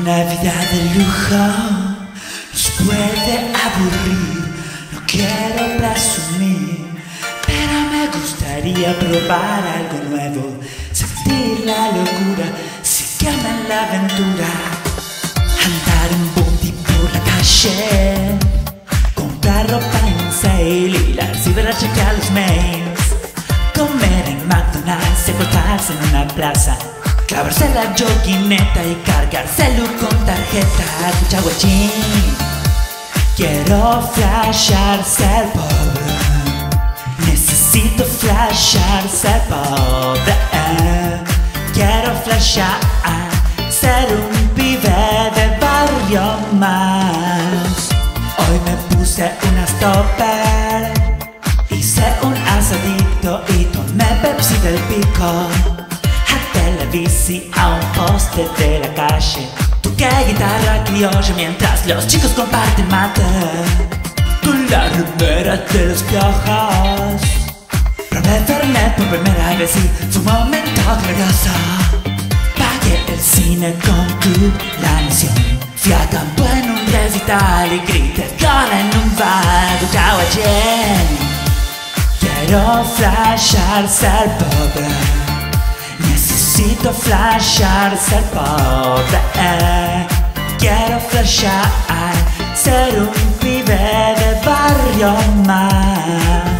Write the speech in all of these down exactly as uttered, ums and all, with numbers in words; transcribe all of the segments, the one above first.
Una vida de lujo nos puede aburrir. No quiero presumir, pero me gustaría probar algo nuevo, sentir la locura, sígueme en la aventura. Andar en bondi por la calle, comprar ropa en sale y la ciber a chequear los mails, comer en McDonald's, secuestrarse en una plaza, clavarse la joguineta y cargárselo con tarjeta. Escucha guachín, quiero flashear ser pobre, necesito flashear ser pobre. Quiero flashear ser un pibe de barrio más. Hoy me puse una stopper, hice un asadito y tomé Pepsi del pico. La bici a un poste de la calle, toqué guitarra criolla mientras los chicos comparten mate. Con la remera de los piojos probé Fernet por primera vez y fue un momento glorioso. Pagué el cine con Club La Nación, fui a campo en un recital y grité gol en un bar. Chao ayer, quiero flashear ser pobre, necesito flashear ser pobre. Quiero flashear ser un pibe de barrio más.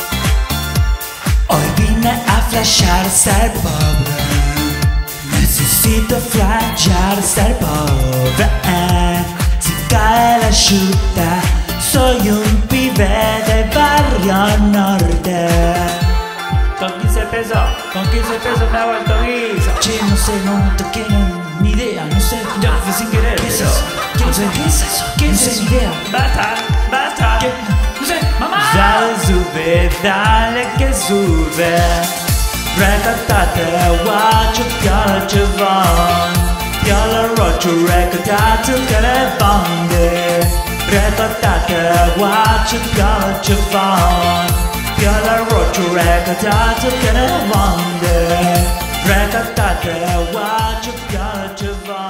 Hoy vine a flashear ser pobre, necesito flashear ser pobre. Si cae la chuta, soy un pibe de barrio norte. Con quince pesos, con quince pesos me hago el guiso. Che, no sé, no toqué, no, ni idea, no sé. Yo fui sin querer, ¿qué es pero... eso? ¿Qué, no sé, ¿qué es eso? ¿Qué no sé, ni idea. Basta, basta. ¿Qué? No sé, mamá. Dale, sube, dale que sube. Recatate, guacho, piola, chavón. Piola, rocho, recatate, que le bonde. Recatate, guacho, piola, chavón. Piola, rocho, recatate, que le bonde. Recatate, guacho, piola, chavón.